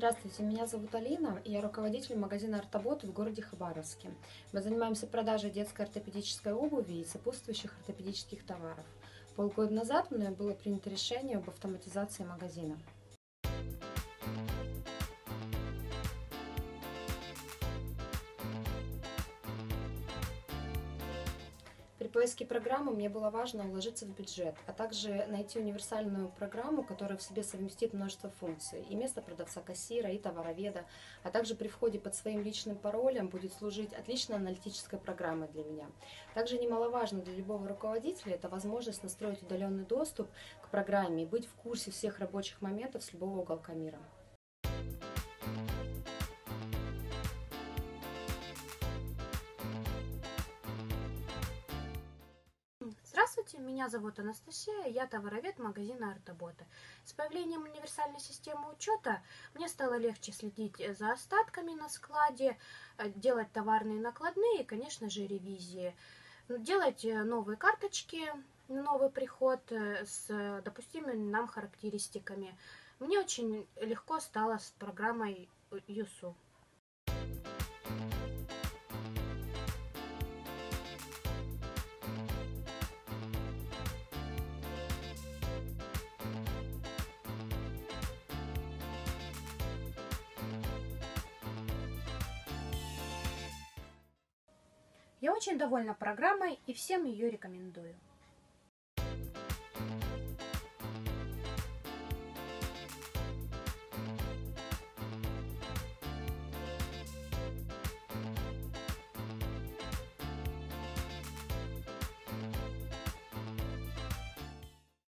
Здравствуйте, меня зовут Алина, и я руководитель магазина «Артобот» в городе Хабаровске. Мы занимаемся продажей детской ортопедической обуви и сопутствующих ортопедических товаров. Полгода назад мной было принято решение об автоматизации магазина. При поиске программы мне было важно уложиться в бюджет, а также найти универсальную программу, которая в себе совместит множество функций, и место продавца-кассира, и товароведа, а также при входе под своим личным паролем будет служить отличной аналитической программой для меня. Также немаловажно для любого руководителя это возможность настроить удаленный доступ к программе и быть в курсе всех рабочих моментов с любого уголка мира. Здравствуйте, меня зовут Анастасия, я товаровед магазина Артобота. С появлением универсальной системы учета мне стало легче следить за остатками на складе, делать товарные накладные и, конечно же, ревизии. Делать новые карточки на новый приход с допустимыми нам характеристиками. Мне очень легко стало с программой ЮСУ. Я очень довольна программой и всем ее рекомендую.